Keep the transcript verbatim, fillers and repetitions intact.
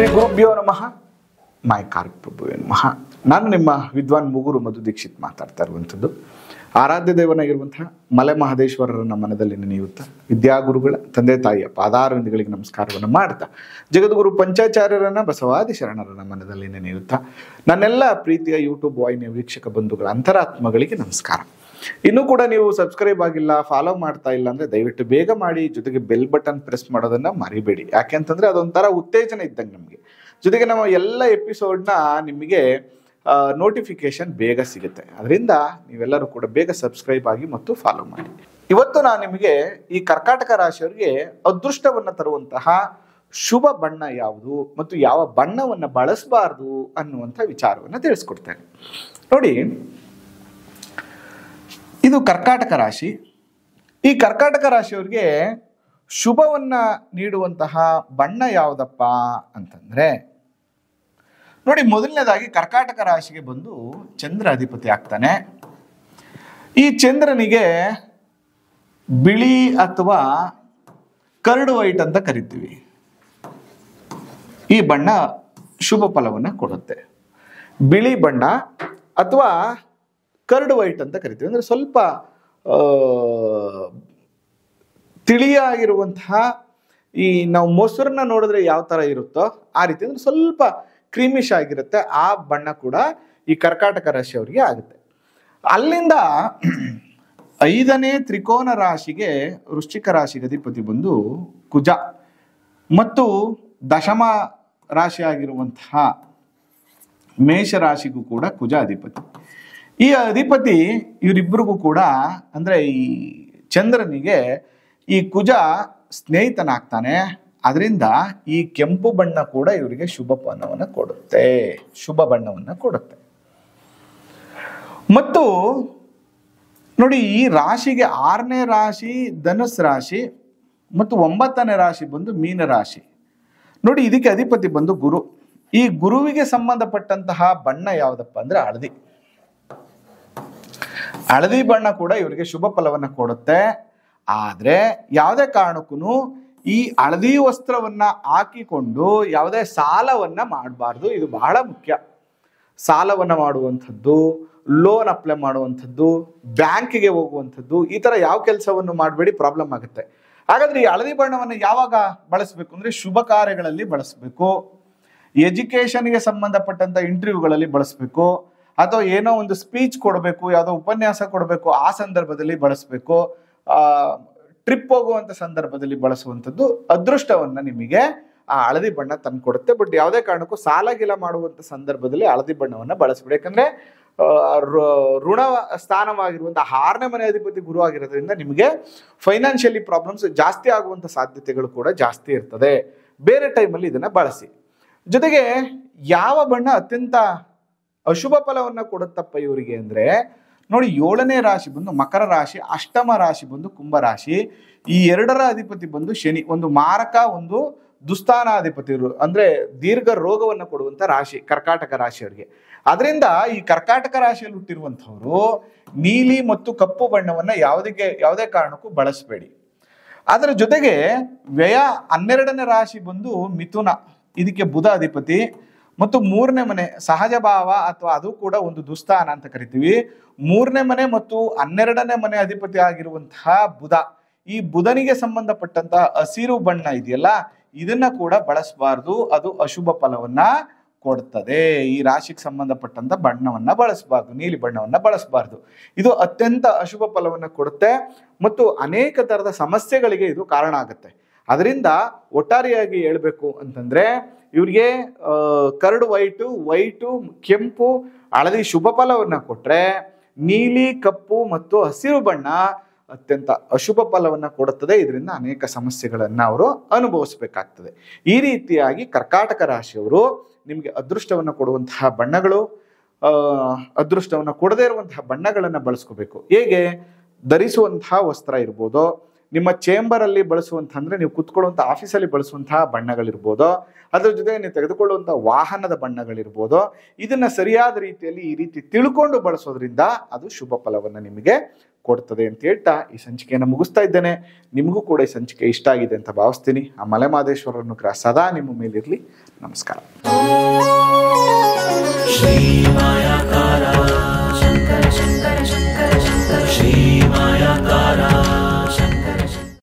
ಶ್ರೀ ಗುರುಭ್ಯೋ ನಮಃ. ಮಾಯ ಕಾರ್ಕ್ ಪ್ರಭುವೇ ನಮಃ. ನಾನು ನಿಮ್ಮ ವಿದ್ವಾನ್ ಮುಗುರು ಮಧು ದೀಕ್ಷಿತ್ ಮಾತಾಡ್ತಾ ಇರುವಂಥದ್ದು. ಆರಾಧ್ಯ ದೇವನಾಗಿರುವಂತಹ ಮಲೆ ಮಹದೇಶ್ವರರನ್ನ ಮನದಲ್ಲಿ ನೆನೆಯುತ್ತಾ ವಿದ್ಯಾಗುರುಗಳ ತಂದೆ ತಾಯಿಯ ಪಾದಾರವಿಂದಗಳಿಗೆ ನಮಸ್ಕಾರವನ್ನು ಮಾಡ್ತಾ ಜಗದ್ಗುರು ಪಂಚಾಚಾರ್ಯರನ್ನ ಬಸವಾದಿ ಶರಣರನ್ನ ಮನದಲ್ಲಿ ನೆನೆಯುತ್ತಾ ನನ್ನೆಲ್ಲ ಪ್ರೀತಿಯ ಯೂಟ್ಯೂಬ್ ವಾಹಿನಿಯ ವೀಕ್ಷಕ ಬಂಧುಗಳ ಅಂತರಾತ್ಮಗಳಿಗೆ ನಮಸ್ಕಾರ. ಇನ್ನೂ ಕೂಡ ನೀವು ಸಬ್ಸ್ಕ್ರೈಬ್ ಆಗಿಲ್ಲ, ಫಾಲೋ ಮಾಡ್ತಾ ಇಲ್ಲ ಅಂದ್ರೆ ದಯವಿಟ್ಟು ಬೇಗ ಮಾಡಿ. ಜೊತೆಗೆ ಬೆಲ್ ಬಟನ್ ಪ್ರೆಸ್ ಮಾಡೋದನ್ನ ಮರಿಬೇಡಿ. ಯಾಕೆಂತಂದ್ರೆ ಅದೊಂಥರ ಉತ್ತೇಜನ ಇದ್ದಂಗೆ ನಮಗೆ. ಜೊತೆಗೆ ನಮ್ಮ ಎಲ್ಲ ಎಪಿಸೋಡ್ನ ನಿಮಗೆ ನೋಟಿಫಿಕೇಶನ್ ಬೇಗ ಸಿಗುತ್ತೆ. ಅದರಿಂದ ನೀವೆಲ್ಲರೂ ಕೂಡ ಬೇಗ ಸಬ್ಸ್ಕ್ರೈಬ್ ಆಗಿ ಮತ್ತು ಫಾಲೋ ಮಾಡಿ. ಇವತ್ತು ನಾನು ನಿಮಗೆ ಈ ಕರ್ಕಾಟಕ ರಾಶಿಯವರಿಗೆ ಅದೃಷ್ಟವನ್ನು ತರುವಂತಹ ಶುಭ ಬಣ್ಣ ಯಾವುದು ಮತ್ತು ಯಾವ ಬಣ್ಣವನ್ನು ಬಳಸಬಾರ್ದು ಅನ್ನುವಂಥ ವಿಚಾರವನ್ನು ತಿಳಿಸ್ಕೊಡ್ತೇನೆ. ನೋಡಿ, ಇದು ಕರ್ಕಾಟಕ ರಾಶಿ. ಈ ಕರ್ಕಾಟಕ ರಾಶಿಯವರಿಗೆ ಶುಭವನ್ನ ನೀಡುವಂತಹ ಬಣ್ಣ ಯಾವುದಪ್ಪ ಅಂತಂದ್ರೆ, ನೋಡಿ, ಮೊದಲನೇದಾಗಿ ಕರ್ಕಾಟಕ ರಾಶಿಗೆ ಬಂದು ಚಂದ್ರ ಅಧಿಪತಿ ಆಗ್ತಾನೆ. ಈ ಚಂದ್ರನಿಗೆ ಬಿಳಿ ಅಥವಾ ಕರಡು ವೈಟ್ ಅಂತ ಕರಿತೀವಿ. ಈ ಬಣ್ಣ ಶುಭ ಫಲವನ್ನ ಕೊಡುತ್ತೆ. ಬಿಳಿ ಬಣ್ಣ ಅಥವಾ ಕರ್ಡ್ ವೈಟ್ ಅಂತ ಕರಿತೀವಿ. ಅಂದ್ರೆ ಸ್ವಲ್ಪ ತಿಳಿಯಾಗಿರುವಂತಹ, ಈ ನಾವು ಮೊಸರನ್ನ ನೋಡಿದ್ರೆ ಯಾವ ತರ ಇರುತ್ತೋ ಆ ರೀತಿ, ಅಂದ್ರೆ ಸ್ವಲ್ಪ ಕ್ರೀಮಿಶ್ ಆಗಿರುತ್ತೆ. ಆ ಬಣ್ಣ ಕೂಡ ಈ ಕರ್ಕಾಟಕ ರಾಶಿಯವರಿಗೆ ಆಗುತ್ತೆ. ಅಲ್ಲಿಂದ ಐದನೇ ತ್ರಿಕೋನ ರಾಶಿಗೆ ವೃಶ್ಚಿಕ ರಾಶಿಗೆ ಅಧಿಪತಿ ಬಂದು ಕುಜ ಮತ್ತು ದಶಮ ರಾಶಿ ಆಗಿರುವಂತಹ ಮೇಷ ರಾಶಿಗೂ ಕೂಡ ಕುಜ ಅಧಿಪತಿ. ಈ ಅಧಿಪತಿ ಇವರಿಬ್ಬರಿಗೂ ಕೂಡ ಅಂದ್ರೆ ಈ ಚಂದ್ರನಿಗೆ ಈ ಕುಜ ಸ್ನೇಹಿತನಾಗ್ತಾನೆ. ಅದರಿಂದ ಈ ಕೆಂಪು ಬಣ್ಣ ಕೂಡ ಇವರಿಗೆ ಶುಭ ಬಣ್ಣವನ್ನು ಕೊಡುತ್ತೆ, ಶುಭ ಬಣ್ಣವನ್ನು ಕೊಡುತ್ತೆ. ಮತ್ತು ನೋಡಿ, ಈ ರಾಶಿಗೆ ಆರನೇ ರಾಶಿ ಧನುಸ್ ರಾಶಿ ಮತ್ತು ಒಂಬತ್ತನೇ ರಾಶಿ ಬಂದು ಮೀನ ರಾಶಿ. ನೋಡಿ, ಇದಕ್ಕೆ ಅಧಿಪತಿ ಬಂದು ಗುರು. ಈ ಗುರುವಿಗೆ ಸಂಬಂಧಪಟ್ಟಂತಹ ಬಣ್ಣ ಯಾವುದಪ್ಪ ಅಂದ್ರೆ ಹಳದಿ. ಹಳದಿ ಬಣ್ಣ ಕೂಡ ಇವರಿಗೆ ಶುಭ ಫಲವನ್ನ ಕೊಡುತ್ತೆ. ಆದ್ರೆ ಯಾವುದೇ ಕಾರಣಕ್ಕೂ ಈ ಹಳದಿ ವಸ್ತ್ರವನ್ನ ಹಾಕಿಕೊಂಡು ಯಾವುದೇ ಸಾಲವನ್ನ ಮಾಡಬಾರ್ದು. ಇದು ಬಹಳ ಮುಖ್ಯ. ಸಾಲವನ್ನ ಮಾಡುವಂಥದ್ದು, ಲೋನ್ ಅಪ್ಲೈ ಮಾಡುವಂಥದ್ದು, ಬ್ಯಾಂಕಿಗೆ ಹೋಗುವಂಥದ್ದು, ಈ ತರ ಯಾವ ಕೆಲಸವನ್ನು ಮಾಡಬೇಡಿ, ಪ್ರಾಬ್ಲಮ್ ಆಗುತ್ತೆ. ಹಾಗಾದ್ರೆ ಈ ಹಳದಿ ಬಣ್ಣವನ್ನು ಯಾವಾಗ ಬಳಸಬೇಕು ಅಂದ್ರೆ ಶುಭ ಕಾರ್ಯಗಳಲ್ಲಿ ಬಳಸಬೇಕು, ಎಜುಕೇಶನ್ಗೆ ಸಂಬಂಧಪಟ್ಟಂತ ಇಂಟರ್ವ್ಯೂಗಳಲ್ಲಿ ಬಳಸಬೇಕು, ಅಥವಾ ಏನೋ ಒಂದು ಸ್ಪೀಚ್ ಕೊಡಬೇಕು, ಯಾವುದೋ ಉಪನ್ಯಾಸ ಕೊಡಬೇಕು, ಆ ಸಂದರ್ಭದಲ್ಲಿ ಬಳಸಬೇಕು, ಆ ಟ್ರಿಪ್ ಹೋಗುವಂತ ಸಂದರ್ಭದಲ್ಲಿ ಬಳಸುವಂಥದ್ದು ಅದೃಷ್ಟವನ್ನ ನಿಮಗೆ ಆ ಹಳದಿ ಬಣ್ಣ ತಂದು ಕೊಡುತ್ತೆ. ಬಟ್ ಯಾವುದೇ ಕಾರಣಕ್ಕೂ ಸಾಲ ಗಿಲ ಮಾಡುವಂತ ಸಂದರ್ಭದಲ್ಲಿ ಹಳದಿ ಬಣ್ಣವನ್ನ ಬಳಸಬೇಡಿ. ಯಾಕಂದ್ರೆ ಋಣ ಸ್ಥಾನವಾಗಿರುವಂತಹ ಆರನೇ ಮನೆ ಅಧಿಪತಿ ಗುರು ಆಗಿರೋದ್ರಿಂದ ನಿಮಗೆ ಫೈನಾನ್ಷಿಯಲಿ ಪ್ರಾಬ್ಲಮ್ಸ್ ಜಾಸ್ತಿ ಆಗುವಂತ ಸಾಧ್ಯತೆಗಳು ಕೂಡ ಜಾಸ್ತಿ ಇರ್ತದೆ. ಬೇರೆ ಟೈಮಲ್ಲಿ ಇದನ್ನ ಬಳಸಿ. ಜೊತೆಗೆ ಯಾವ ಬಣ್ಣ ಅತ್ಯಂತ ಅಶುಭ ಫಲವನ್ನ ಕೊಡುತ್ತಪ್ಪ ಇವರಿಗೆ ಅಂದ್ರೆ, ನೋಡಿ, ಏಳನೇ ರಾಶಿ ಬಂದು ಮಕರ ರಾಶಿ, ಅಷ್ಟಮ ರಾಶಿ ಬಂದು ಕುಂಭ ರಾಶಿ. ಈ ಎರಡರ ಅಧಿಪತಿ ಬಂದು ಶನಿ. ಒಂದು ಮಾರಕ, ಒಂದು ದುಸ್ಥಾನಾಧಿಪತಿ, ಅಂದ್ರೆ ದೀರ್ಘ ರೋಗವನ್ನು ಕೊಡುವಂತ ರಾಶಿ ಕರ್ಕಾಟಕ ರಾಶಿಯವರಿಗೆ. ಅದರಿಂದ ಈ ಕರ್ಕಾಟಕ ರಾಶಿಯಲ್ಲಿ ಹುಟ್ಟಿರುವಂತವರು ನೀಲಿ ಮತ್ತು ಕಪ್ಪು ಬಣ್ಣವನ್ನ ಯಾವುದಕ್ಕೆ ಯಾವುದೇ ಕಾರಣಕ್ಕೂ ಬಳಸಬೇಡಿ. ಅದರ ಜೊತೆಗೆ ವ್ಯಯ ಹನ್ನೆರಡನೇ ರಾಶಿ ಬಂದು ಮಿಥುನ. ಇದಕ್ಕೆ ಬುಧ ಅಧಿಪತಿ. ಮತ್ತು ಮೂರನೇ ಮನೆ ಸಹಜ ಭಾವ, ಅಥವಾ ಅದು ಕೂಡ ಒಂದು ದುಸ್ಥಾನ ಅಂತ ಕರಿತೀವಿ. ಮೂರನೇ ಮನೆ ಮತ್ತು ಹನ್ನೆರಡನೇ ಮನೆ ಅಧಿಪತಿ ಆಗಿರುವಂತಹ ಬುಧ, ಈ ಬುಧನಿಗೆ ಸಂಬಂಧಪಟ್ಟಂತಹ ಹಸಿರು ಬಣ್ಣ ಇದೆಯಲ್ಲ, ಇದನ್ನ ಕೂಡ ಬಳಸಬಾರ್ದು. ಅದು ಅಶುಭ ಫಲವನ್ನ ಕೊಡ್ತದೆ. ಈ ರಾಶಿಗೆ ಸಂಬಂಧಪಟ್ಟಂತ ಬಣ್ಣವನ್ನ ಬಳಸಬಾರ್ದು, ನೀಲಿ ಬಣ್ಣವನ್ನ ಬಳಸಬಾರ್ದು. ಇದು ಅತ್ಯಂತ ಅಶುಭ ಫಲವನ್ನ ಕೊಡುತ್ತೆ ಮತ್ತು ಅನೇಕ ತರದ ಸಮಸ್ಯೆಗಳಿಗೆ ಇದು ಕಾರಣ ಆಗುತ್ತೆ. ಅದರಿಂದ ಒಟ್ಟಾರೆಯಾಗಿ ಹೇಳ್ಬೇಕು ಅಂತಂದ್ರೆ, ಇವ್ರಿಗೆ ಕರಡು ವೈಟು, ವೈಟು, ಕೆಂಪು, ಹಳದಿ ಶುಭ ಫಲವನ್ನ ಕೊಟ್ರೆ, ನೀಲಿ, ಕಪ್ಪು ಮತ್ತು ಹಸಿರು ಬಣ್ಣ ಅತ್ಯಂತ ಅಶುಭ ಫಲವನ್ನ ಕೊಡುತ್ತದೆ. ಇದರಿಂದ ಅನೇಕ ಸಮಸ್ಯೆಗಳನ್ನ ಅವರು ಅನುಭವಿಸಬೇಕಾಗ್ತದೆ. ಈ ರೀತಿಯಾಗಿ ಕರ್ಕಾಟಕ ರಾಶಿಯವರು ನಿಮಗೆ ಅದೃಷ್ಟವನ್ನ ಕೊಡುವಂತಹ ಬಣ್ಣಗಳು, ಅಹ್ ಅದೃಷ್ಟವನ್ನ ಕೊಡದೇ ಇರುವಂತಹ ಬಣ್ಣಗಳನ್ನ ಬಳಸ್ಕೋಬೇಕು. ಹೇಗೆ? ಧರಿಸುವಂತಹ ವಸ್ತ್ರ ಇರ್ಬೋದು, ನಿಮ್ಮ ಚೇಂಬರಲ್ಲಿ ಬಳಸುವಂಥ ಅಂದರೆ ನೀವು ಕುತ್ಕೊಳ್ಳುವಂಥ ಆಫೀಸಲ್ಲಿ ಬಳಸುವಂತಹ ಬಣ್ಣಗಳಿರ್ಬೋದು, ಅದ್ರ ಜೊತೆ ನೀವು ತೆಗೆದುಕೊಳ್ಳುವಂಥ ವಾಹನದ ಬಣ್ಣಗಳಿರ್ಬೋದು. ಇದನ್ನು ಸರಿಯಾದ ರೀತಿಯಲ್ಲಿ ಈ ರೀತಿ ತಿಳ್ಕೊಂಡು ಬಳಸೋದ್ರಿಂದ ಅದು ಶುಭ ಫಲವನ್ನು ನಿಮಗೆ ಕೊಡ್ತದೆ ಅಂತ ಹೇಳ್ತಾ ಈ ಸಂಚಿಕೆಯನ್ನು ಮುಗಿಸ್ತಾ ಇದ್ದೇನೆ. ನಿಮಗೂ ಕೂಡ ಈ ಸಂಚಿಕೆ ಇಷ್ಟ ಆಗಿದೆ ಅಂತ ಭಾವಿಸ್ತೀನಿ. ಆ ಮಲೆಮಹದೇಶ್ವರರ ಅನುಗ್ರಹ ಸದಾ ನಿಮ್ಮ ಮೇಲಿರಲಿ. ನಮಸ್ಕಾರ.